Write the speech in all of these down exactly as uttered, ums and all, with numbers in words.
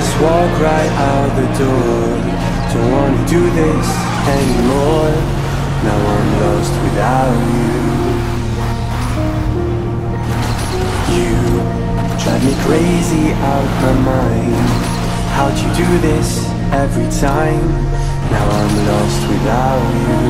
just walk right out the door. Don't wanna do this anymore. Now I'm lost without you. You drive me crazy out my mind. How'd you do this every time? Now I'm lost without you.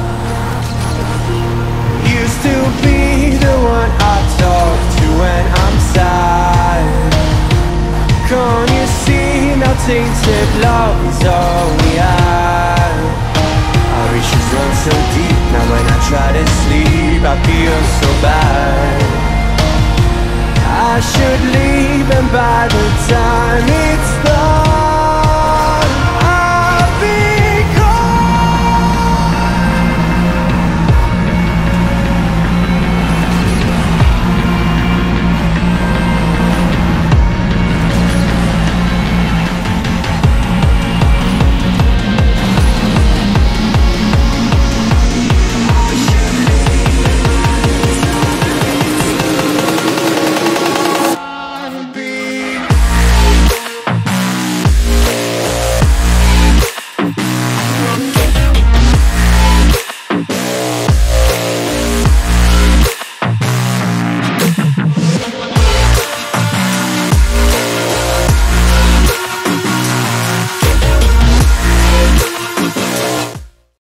Used to be the one I talk to when I'm sad. Can't you see now tainted love is all we have? Our issues run so deep, now when I try to sleep I feel so bad. I should leave, and by the time it's done